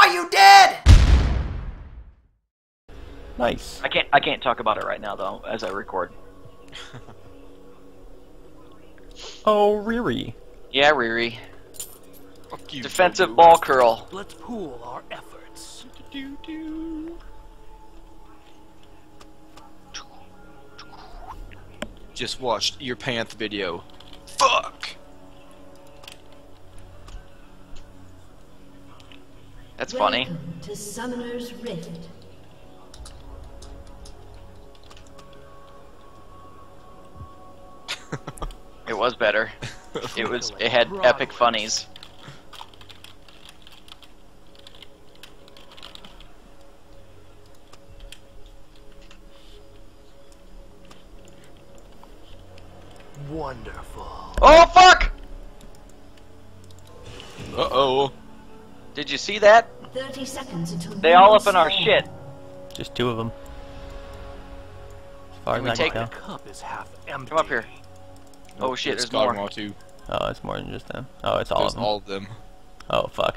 Are you dead? Nice. I can't talk about it right now though, as I record. Oh, Riri. Yeah, Riri. Fuck you, Defensive Goku. ball curl. Let's pool our efforts. Just watched your Panth video. Fuck! That's funny. Welcome to Summoner's Rift. It was better. It had epic funnies. Wonderful. Oh fuck! Uh-oh. Did you see that? 30 seconds until They all up in our minions shit. Just two of them. As far Can as we I take can The tell. cup is half empty. Come up here. Oh shit, It's there's more. Godmaw too. Oh, it's more than just them. Oh, it's all There's of them. all of them. Oh, fuck.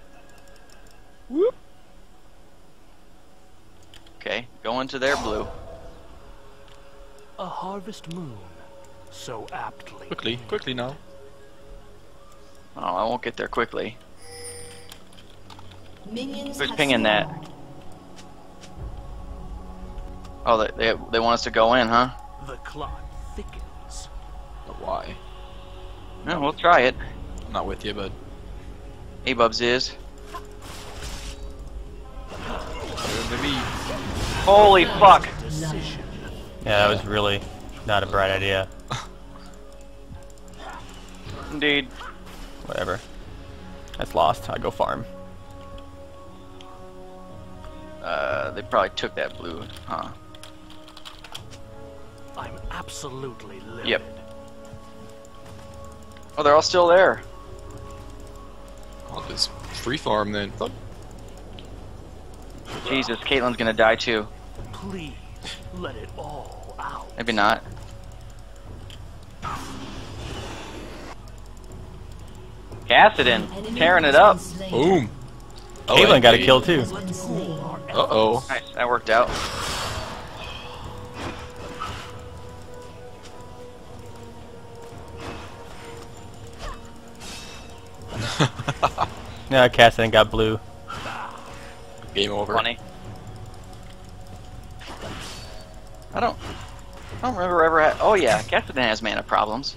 Okay, go into their blue. A harvest moon, so aptly. Quickly now. Oh, I won't get there quickly. Minions Who's have pinging that? spawned. Oh, they want us to go in, huh? The clot thickens. But why? No, we'll try it. I'm not with you, but A-Bubs is. maybe. Holy fuck! Decision. Yeah, that was really not a bright idea. Indeed. Whatever. That's lost. I go farm. They probably took that blue, huh? I'm absolutely livid. Yep. Oh, they're all still there. I'll just free farm then. Fuck. Jesus, Caitlyn's gonna die too. Please, let it all out. Maybe not. Cassidon, Enemy tearing it has up. been slain. Boom. Oh, Caitlyn and got a they- kill too. Has been slain. Uh-oh. Nice, that worked out. Yeah, Cassidy got blue. Game over. Funny. I don't remember ever. Oh yeah, Cassidon has mana problems.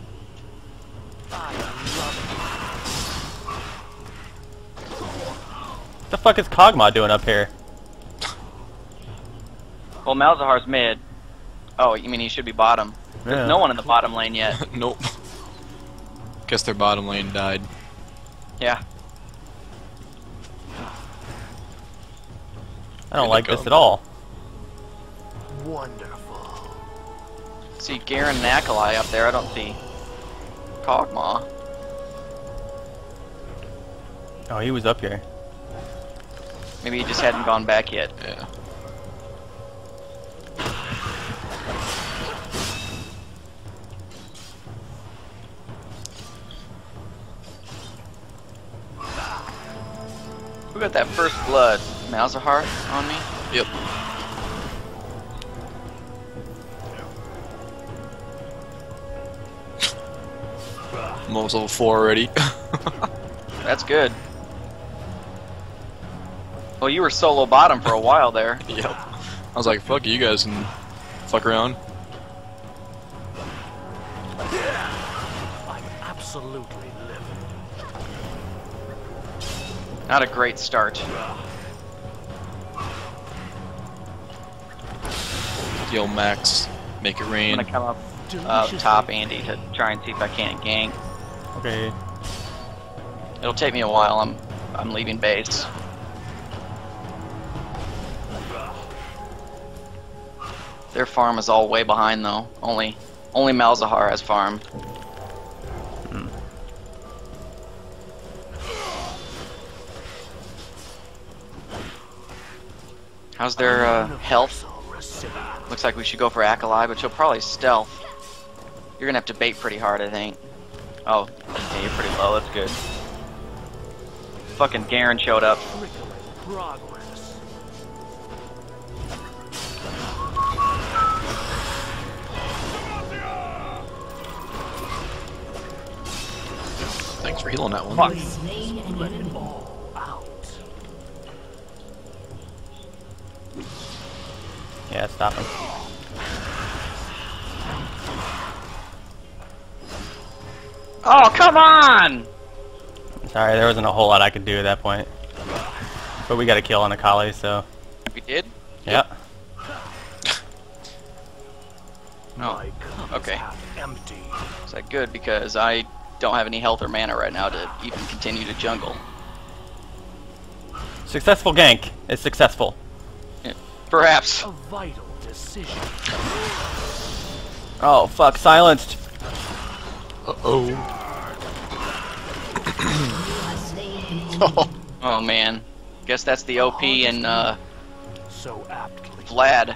What the fuck is Kog'Maw doing up here? Well, Malzahar's mid. Oh, you mean he should be bottom? There's Yeah. no one in the bottom lane yet. Nope. Guess their bottom lane died. Yeah. I don't Good like to this go. at all. Wonderful. See Garen and Akalai up there. I don't see Kog'Maw. Oh, he was up here. Maybe he just hadn't gone back yet. Yeah. Who got that first blood? Malzahar on me? Yep. I'm almost level 4 already. That's good. Well, you were solo bottom for a while there. Yep. I was like, fuck you guys can fuck around. I'm absolutely livid. Not a great start. Yo, Max, make it I'm rain. gonna come up Deliciously top Andy to try and see if I can't gank. Okay. It'll take me a while. I'm leaving base. Their farm is all way behind though. Only Malzahar has farm. How's their health? Looks like we should go for Akalai, but she'll probably stealth. You're gonna have to bait pretty hard, I think. Oh, yeah, you're pretty low. That's good. Fucking Garen showed up. Trickling progress. Thanks for healing that one. Fuck. Slain an Let it enemy. all out. Yeah, stop him. Oh, come on! Sorry, there wasn't a whole lot I could do at that point. But we got a kill on Akali, so We did? yeah. My cup okay. is half empty. Is that good? Because I don't have any health or mana right now to even continue to jungle. Successful gank is successful. Perhaps. A vital decision. Oh fuck, silenced. Uh-oh. Slain an enemy. Oh man. Guess that's the OP and So aptly. Vlad.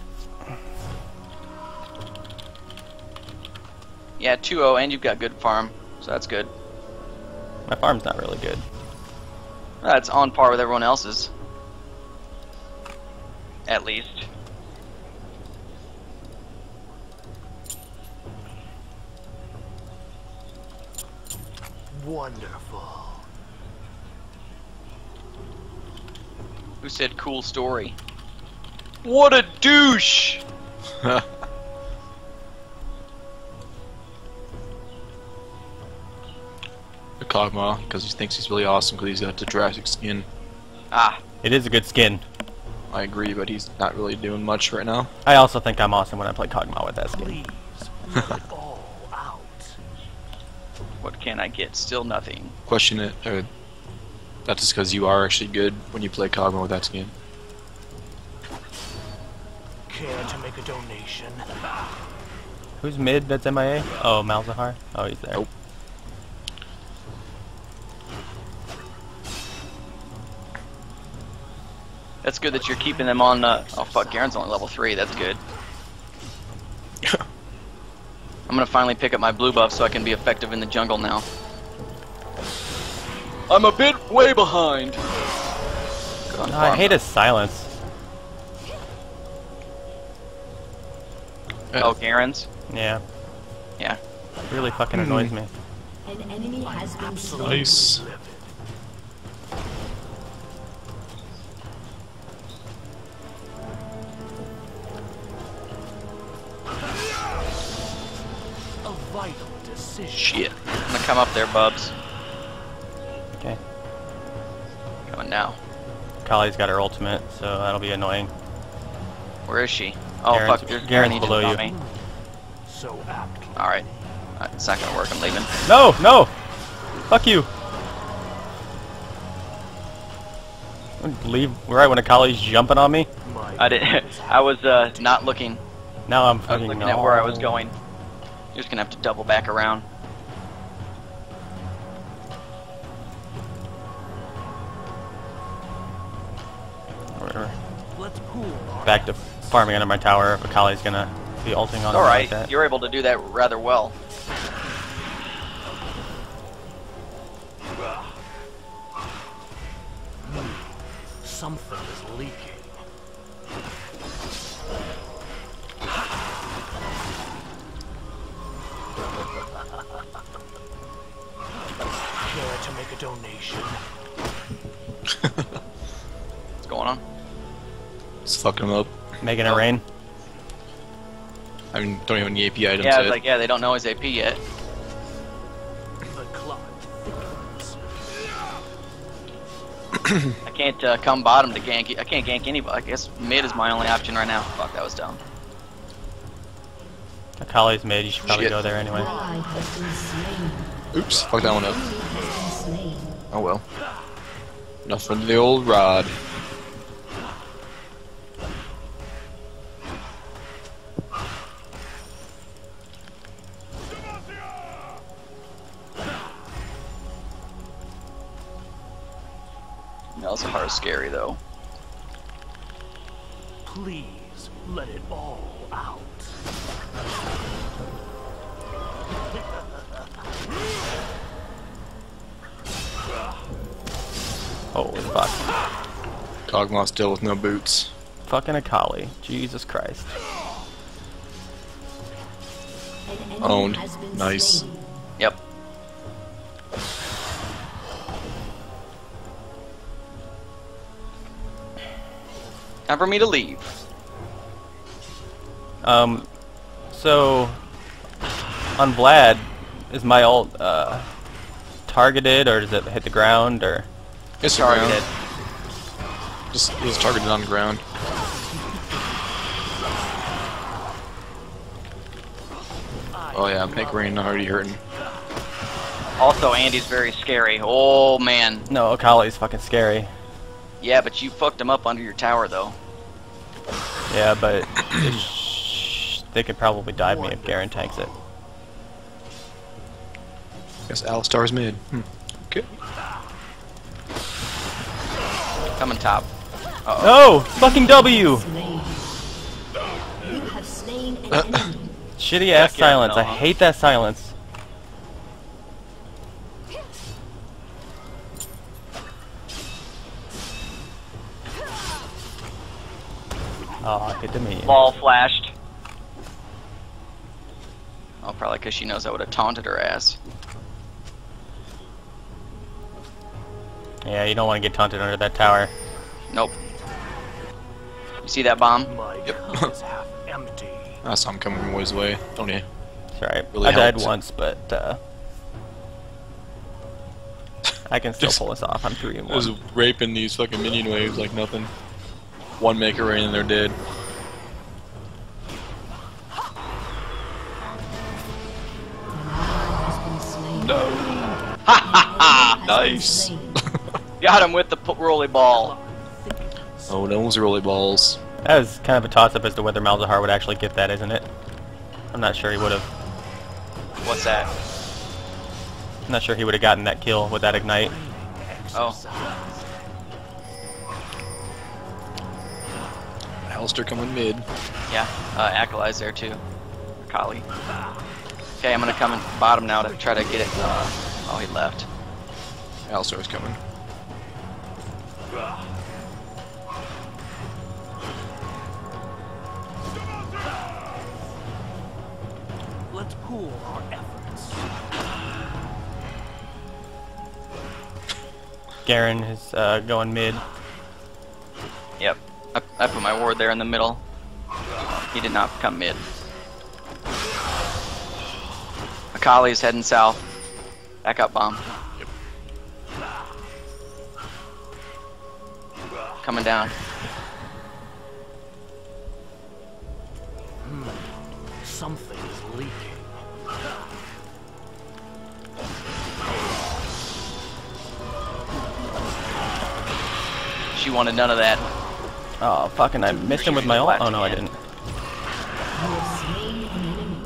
Yeah, 2-0, and you've got good farm, so that's good. My farm's not really good. That's on par with everyone else's. At least. Wonderful. Who said cool story? What a douche! Kog'Maw, because he thinks he's really awesome because he's got the Jurassic skin. Ah, It is a good skin. I agree, but he's not really doing much right now. I also think I'm awesome when I play Kog'Maw with that skin. Please, let it all out. what can I get? Still nothing. Question it, that's just because you are actually good when you play Kog'Maw with that skin. Care to make a donation? Who's mid that's MIA? Oh, Malzahar? Oh, he's there. Nope. That's good that you're keeping them on, oh fuck, Garen's only level 3, that's good. I'm gonna finally pick up my blue buff so I can be effective in the jungle now. I'm a bit way behind. Good on No, I farm. hate his silence. Oh, Garen's? Yeah, Yeah. it really fucking annoys me. An enemy has been slain. Nice. Livid. A vital decision. Shit. I'm gonna come up there, Bubs. Okay. Coming now. Kali's got her ultimate, so that'll be annoying. Where is she? Oh Garen's- fuck, there's Garen's Garen below just you. got me. So aptly. Alright. It's not gonna work, I'm leaving. No, no! Fuck you! Leave right when Akali's jumping on me. My I did. I was not looking. Now I'm I was fucking looking at where I was going. You're just gonna have to double back around. Whatever. Let's pool our Back to farming under my tower if Akali's gonna be ulting on me Alright, like that. you're able to do that rather well. Something is leaking. Care to make a donation? What's going on? It's fucking him up. Making it rain. I mean, don't even have any AP items Yeah, I was yet. like, yeah, they don't know his AP yet. The clock thickens. I can't come bottom to gank. I can't gank anybody. I guess mid is my only option right now. Fuck, that was dumb. Akali's mid, you should probably Shit. go there anyway. Ally has been slain. Oops, fuck that one up. Enemy has been slain. Oh well. Nothing to the old rod. Malzahar is scary though. Please let it all out. Holy fuck. Kog'Maw still with no boots. Fucking Akali. Jesus Christ. An enemy Owned. has been Nice. slain. Yep. Time for me to leave. So on Vlad, is my ult targeted, or does it hit the ground, or? It's Targeted. Just he's targeted on the ground. Oh yeah, make rain already hurting. Also, Andy's very scary. Oh man. No, Akali's fucking scary. Yeah, but you fucked him up under your tower though. Yeah, but they could probably dive me if Garen tanks it. Guess Alistar's mid. Okay. Coming top. No! Fucking W! Slain. You have slain an enemy. Shitty ass Yeah, silence. I no. hate that silence. Oh, hit to me. Ball flashed. Oh, probably because she knows I would have taunted her ass. Yeah, you don't want to get taunted under that tower. Nope. You see that bomb? My Yep. cup is half empty. I saw him coming from ways away. Don't you? It's alright. Really I died helped. once, but I can still Just- pull this off. I'm 3 and 1. Just raping these fucking minion waves like nothing. One make it rain and they're dead. Has been slain. No. Ha Nice. Got him with the rolly ball. Oh, those rolly balls. That was kind of a toss-up as to whether Malzahar would actually get that, isn't it? I'm not sure he would have. What's that? I'm not sure he would have gotten that kill with that ignite. Oh, Alistair coming mid. yeah. Akali's there too. Kali. Okay, I'm gonna come in bottom now to try to get it. Oh, he left. Alistair's coming. Let's pool our efforts. Garen is going mid. Yep. I put my ward there in the middle. He did not come mid. Akali's heading south. Back up bomb. Coming down. Something is leaking. She wanted none of that. Oh, fucking, I missed him with my ult. Oh, no, I didn't. You have slain an enemy.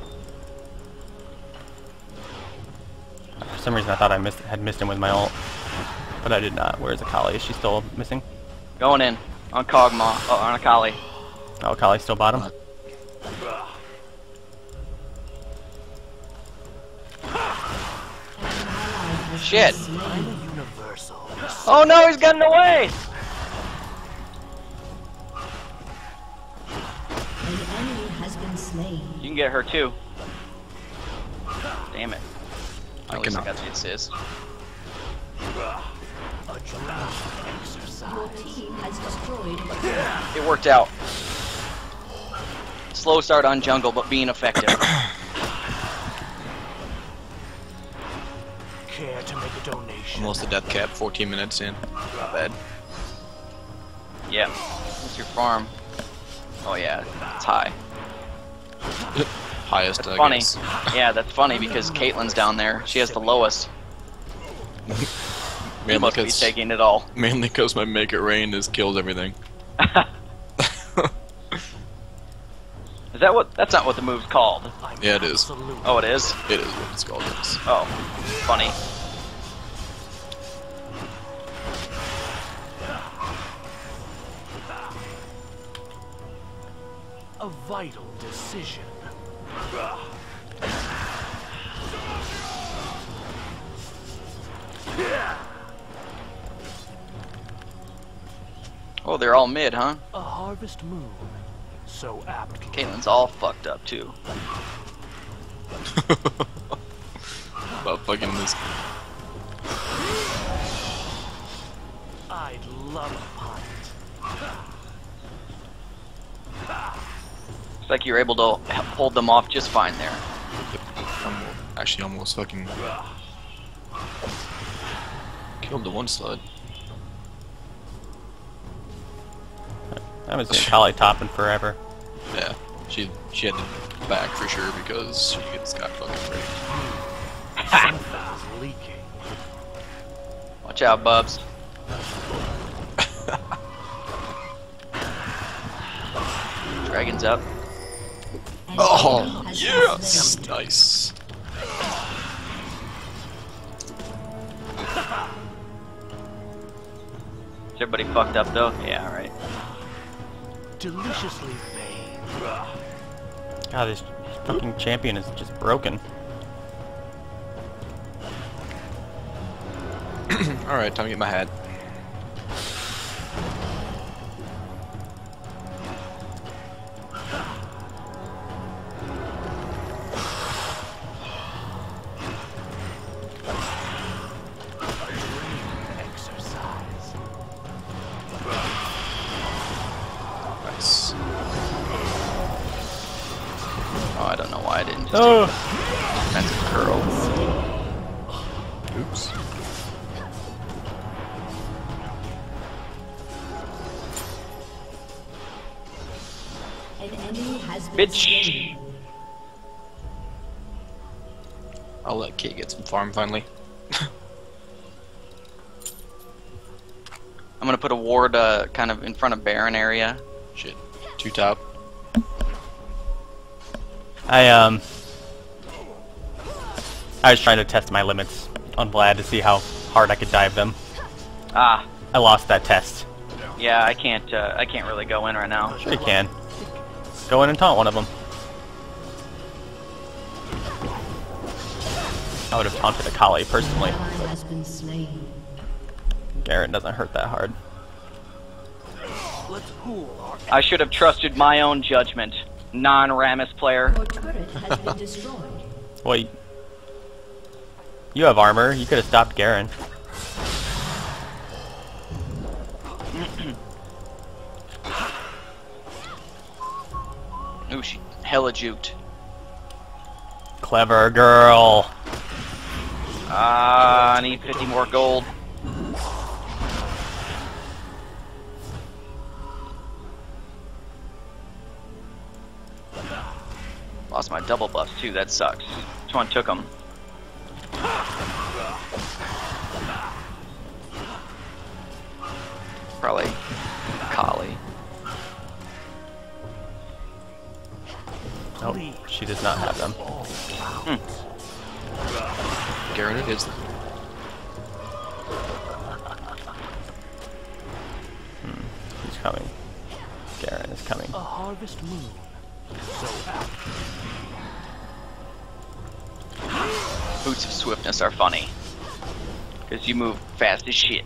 For some reason, I thought I had missed him with my ult. But I did not. Where's Akali? Is she still missing? Going in. On Kog'Maw. Oh, on Akali. Oh, Akali's still bottom? Shit. I'm a universal. Oh no, he's gotten away! An enemy has been slain. You can get her too. Damn it. I At least I cannot. got the assist. A draft exercise. Your team has destroyed a turret. It worked out. Slow start on jungle, but being effective. Care to make a donation? Almost the death cap, 14 minutes in. Not bad. Yeah. What's your farm? Oh yeah, it's high. Highest, That's I funny. guess. Yeah, that's funny because Caitlyn's down there. She has the lowest. You Mainly must be taking it all. because my make it rain has killed everything. Is that what? That's not what the move's called. I'm Yeah, it is. absolute. Oh, it is. It is what it's called. Yes. Oh, funny. A vital decision. Oh, they're all mid, huh? A harvest moon. So aptly. Caitlin's all fucked up too. About fucking this. I'd love a pint. It's like you're able to hold them off just fine there. Actually, almost fucking killed the one sled. I haven't seen Kali topping forever. Yeah, she had the back for sure because she gets got fucking raped. Something's leaking. Watch out, Bubs. Dragon's up. An Oh enemy has been yes, slain. nice. Is everybody fucked up though? Yeah, alright. Deliciously vain. God, this fucking champion is just broken. All right, time to get my hat. Exercise. Nice. Oh, I don't know why I didn't just Oh, do defensive curl. Oops. An enemy has been Bitch! slain. I'll let Kate get some farm finally. I'm gonna put a ward kind of in front of Baron area. Shit. 2 top. I was trying to test my limits on Vlad to see how hard I could dive them. Ah, I lost that test. yeah, I can't really go in right now. Sure you can. Go in and taunt one of them. I would have taunted a Kali personally. An ally has been slain. Garen doesn't hurt that hard. Let's pool our I should have trusted my own judgment. Non-Rammus player. Your turret has been destroyed. Well, you have armor. You could have stopped Garen. Ooh, she hella juked. Clever girl. Ah, I need 50 more gold. Lost my double buffs too, that sucks. Which one took them? Probably Kali. Nope, she does not have them. Garen it is. He's coming. Garen is coming. a harvest moon. So apt. Boots of Swiftness are funny. Because you move fast as shit.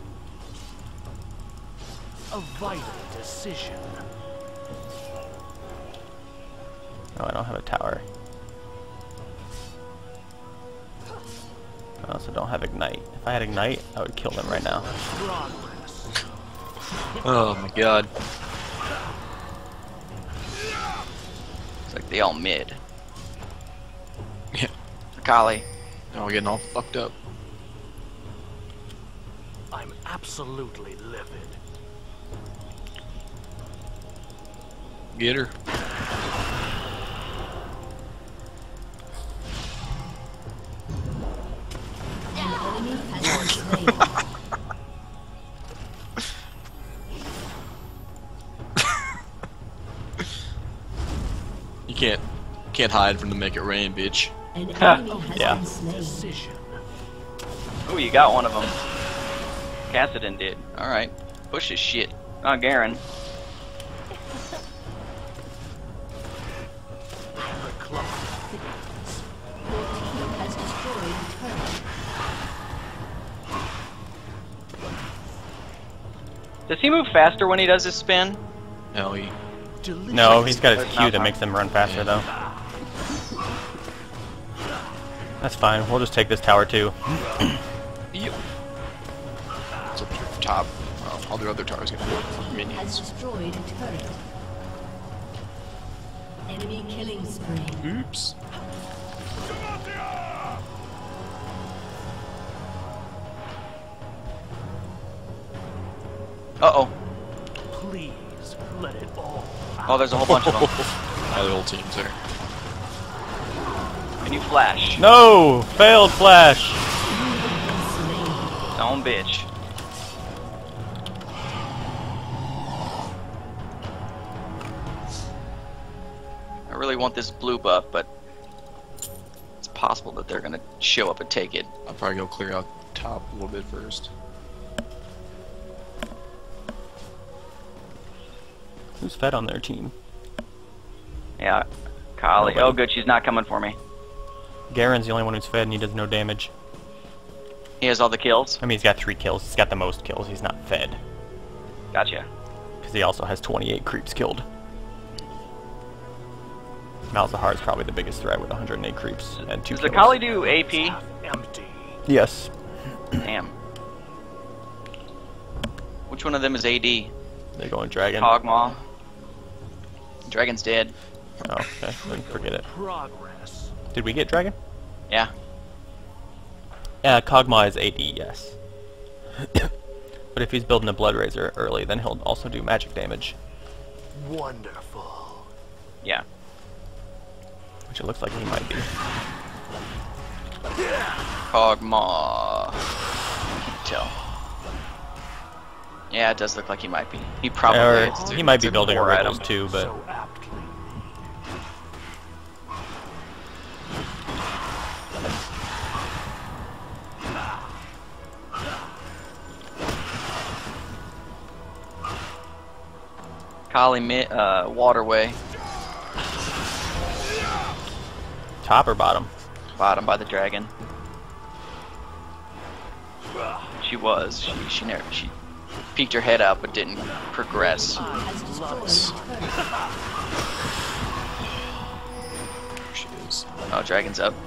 A vital decision. Oh, I don't have a tower. I also don't have Ignite. If I had Ignite, I would kill them right now. Progress. Oh my god. It's like they all mid. Yeah. Kali. Now we're getting all fucked up. I'm absolutely livid. Get her. An enemy has been slain. You can't hide from the make it rain, bitch. An enemy has Yeah. been slain. Decision. Ooh, you got one of them. Cassidon did. Alright. Push his shit. Not Garen. The clock thickens. Your team has destroyed a turret. Does he move faster when he does his spin? No, he. No, he's got his It's Q not that makes him run faster, though. That's fine. We'll just take this tower, too. Yep. So top. Well, all the other towers get Has minions. destroyed a turret. Enemy killing spree. Oops. Uh-oh. Please let it all Oh, there's a whole bunch of them. Now the whole team's there. Can you flash? No! Failed flash! Own bitch. I really want this blue buff, but it's possible that they're gonna show up and take it. I'll probably go clear out top a little bit first. Who's fed on their team? Yeah, Kali. Nobody. Oh, good, she's not coming for me. Garen's the only one who's fed and he does no damage. He has all the kills. I mean, he's got 3 kills. He's got the most kills. He's not fed. Gotcha. Because he also has 28 creeps killed. Malzahar is probably the biggest threat with 108 creeps and 2 Does the kills. Kali do AP? half empty. Yes. Damn. Which one of them is AD? They're going dragon. Hogmaw. Dragon's dead. Oh, okay. Then forget it. Progress. Did we get dragon? Yeah. Kog'Maw is AD, yes. But if he's building a Blood Razor early, then he'll also do magic damage. Wonderful. Yeah. Which it looks like he might be. Hogmaw. Can't tell. Yeah, it does look like he might be. He probably Or is. he might be It's a building a core Riddles item. too, but So aptly. Kali waterway. top or bottom? Bottom by the dragon. She was. She never. She peeked her head out but didn't progress. Has destroyed a turret. There she is. Oh, dragon's up.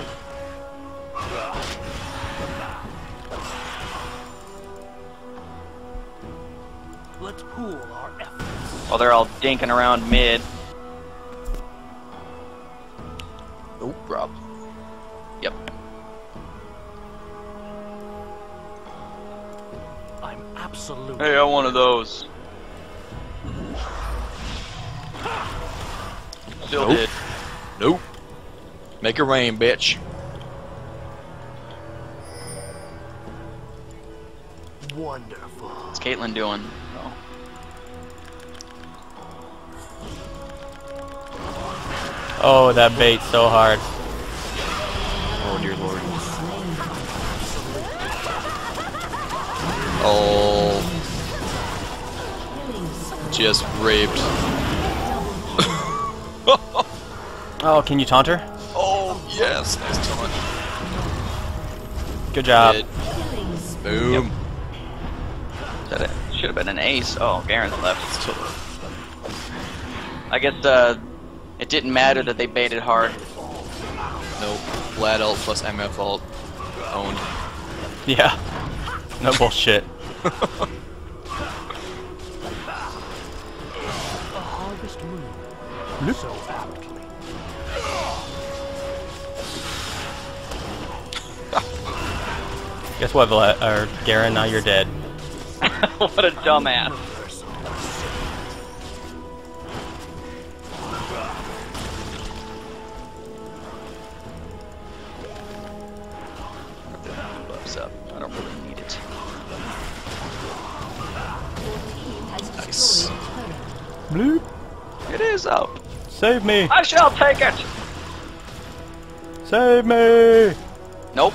Let's pool our efforts. While they're all dinking around mid. Oh, Rob. Yep. I'm absolutely. Hey, I want one of those. Still Nope. did. Nope. Make it rain, bitch. Wonderful. What's Caitlyn doing? Oh. Oh, that bait's so hard. Oh, dear lord. Oh, just raped. Oh, can you taunt her? Oh, yes. Nice taunt. Good job. Hit. Boom. That it should have been an ace. Oh, Garen's left. I guess it didn't matter that they baited hard. Nope. Vlad ult plus MF ult. Owned. Yeah. No bullshit. A harvest moon. So aptly. Guess what, Garen? Now you're dead. What a dumbass. Buffs up. I don't really need it. Has Nice. destroyed a turret. Bloop. It is up. Save me! I shall take it. Save me! Nope.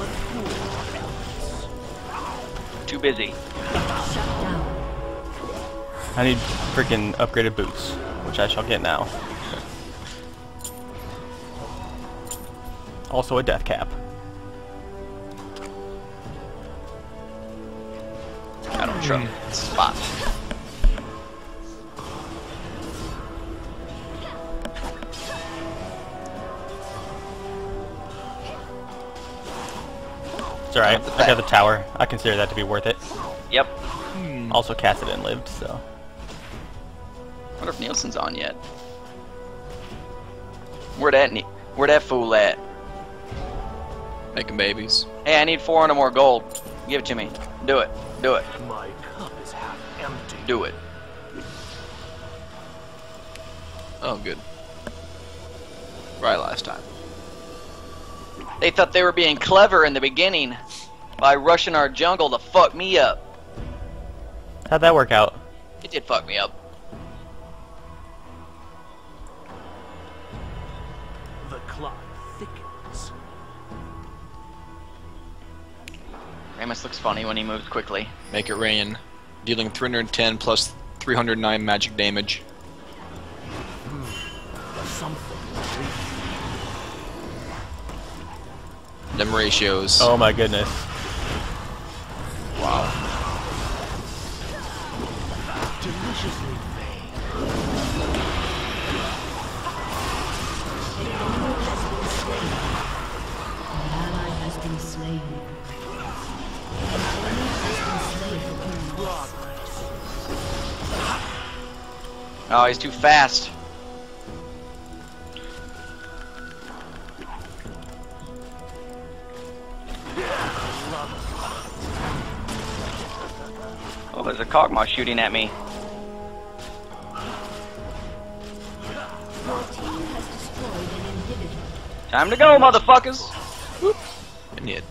Too busy. Shut down. I need freaking upgraded boots, which I shall get now. Also a death cap. I don't spot. It's alright. I got the tower. I consider that to be worth it. Yep. Also, Kassadin lived, so. I wonder if Nielsen's on yet. Where that fool at? Making babies. Hey, I need 400 more gold. Give it to me. Do it. Do it. My cup is half empty. Do it. Oh, good. Right last time. They thought they were being clever in the beginning by rushing our jungle to fuck me up. How'd that work out? It did fuck me up. The clock thickens. Ramus looks funny when he moves quickly. Make it rain. Dealing 310 plus 309 magic damage. Something. Them ratios. Oh my goodness. Wow. Deliciously vague. An ally has been slain. An enemy has been slain. Progress. Oh, he's too fast. Oh, there's a Kog'Maw shooting at me. Your team has destroyed an inhibitor. Time to go, motherfuckers! And yet.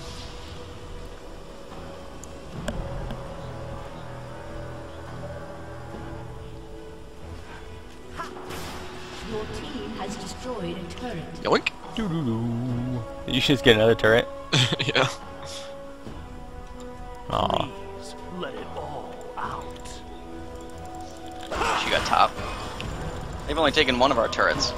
Your team has destroyed a turret. Yoink. Doo-doo-doo. You should just get another turret. Yeah. Aw. Please let it all out. She got top. They've only taken one of our turrets.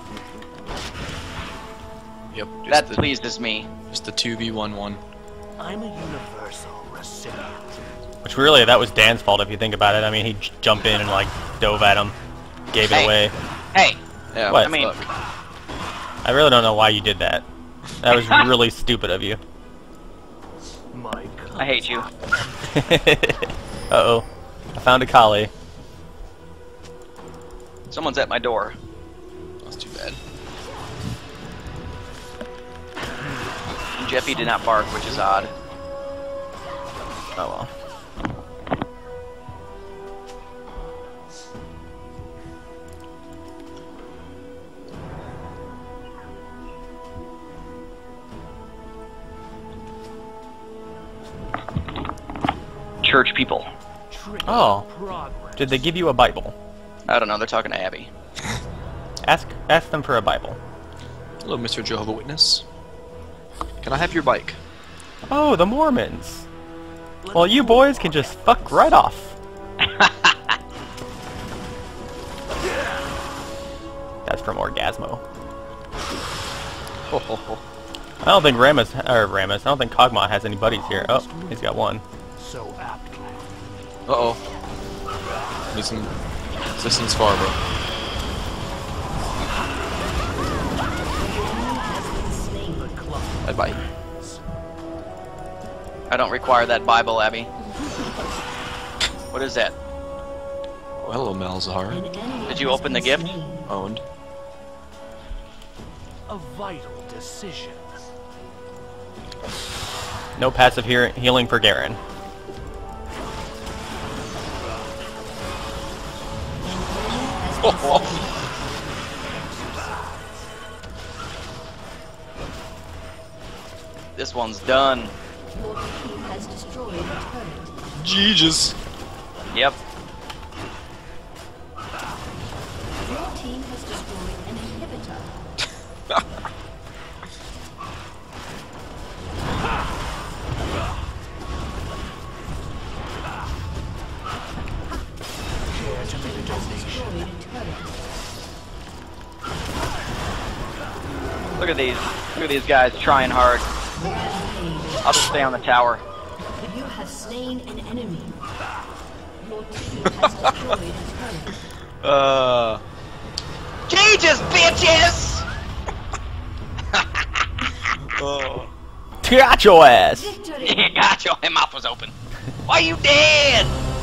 Yep. That pleases me. Just the 2v11. I'm a universal recipient. Which really, that was Dan's fault if you think about it. I mean, he jumped in and like dove at him, gave it Hey. away. Hey! Yeah, What? I mean, I really don't know why you did that. That was really stupid of you. My cup I hate you. Uh-oh. I found a collie. Someone's at my door. That's too bad. Jeffy did not bark, which is odd. Oh well. Church people. trigger Oh. progress. Did they give you a Bible? I don't know, they're talking to Abby. Ask them for a Bible. Hello, Mr. Jehovah Witness. Can I have your bike? Oh, the Mormons. Well, you boys can just fuck right off. That's from Orgasmo. Ho ho ho. I don't think Ramus, I don't think Kog'Maw has any buddies here. Oh, he's got one. So aptly. Uh-oh. Need some assistance, Barbara. The clock Bye-bye. I don't require that Bible, Abby. What is that? Oh, hello, Malzahar. An enemy Did you has open been the gift? slain. Owned. a vital decision. No passive healing for Garen. This one's done. Your team has destroyed a turret. Jesus. Yep. Your team has destroyed an inhibitor. Care to make a donation? Destroyed a turret. Look at these. Look at these guys trying hard. I'll just stay on the tower. You have slain an enemy. Your team has destroyed a turret. Cages, bitches! Oh. Got your ass! Victory! Got your mouth was open. Why you dead?